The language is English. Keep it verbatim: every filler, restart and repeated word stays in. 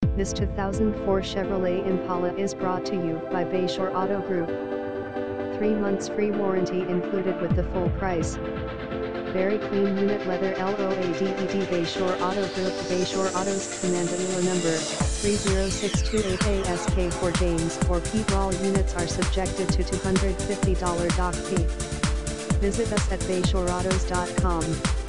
This two thousand four Chevrolet Impala is brought to you by Bayshore Auto Group. Three months free warranty included with the full price. Very clean unit, leather, LOADED. Bayshore Auto Group. Bayshore Autos. Commanda dealer number three zero six two eight A S K for James or Pete. All units are subjected to two hundred fifty dollars dock fee. Visit us at bayshore autos dot com.